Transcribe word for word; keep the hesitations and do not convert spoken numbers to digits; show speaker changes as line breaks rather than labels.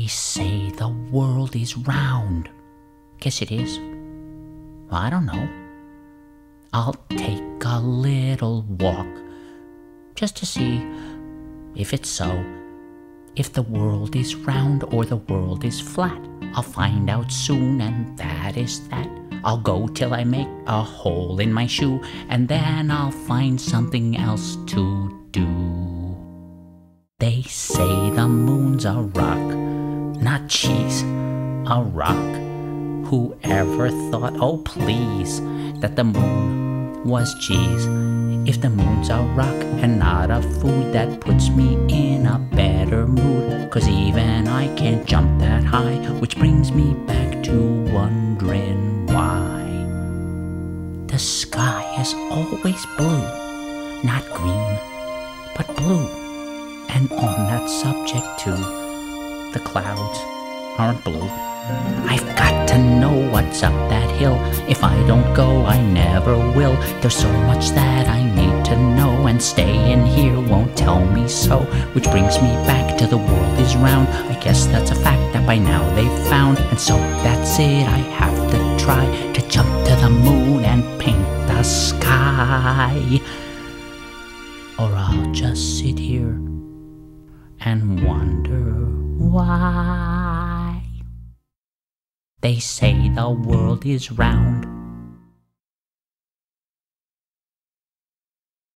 They say the world is round. Guess it is. Well, I don't know. I'll take a little walk just to see if it's so. If the world is round or the world is flat, I'll find out soon, and that is that. I'll go till I make a hole in my shoe, and then I'll find something else to do. They say the moon's a rock, not cheese, a rock. Whoever thought, oh please, that the moon was cheese? If the moon's a rock and not a food, that puts me in a better mood, 'cause even I can't jump that high, which brings me back to wondering why. The sky is always blue, not green, but blue. And on that subject too, the clouds aren't blue. I've got to know what's up that hill. If I don't go, I never will. There's so much that I need to know, and staying here won't tell me so. Which brings me back to the world is round. I guess that's a fact that by now they've found. And so that's it, I have to try to jump to the moon and paint the sky. Or I'll just sit here and wonder why. They say the world is round,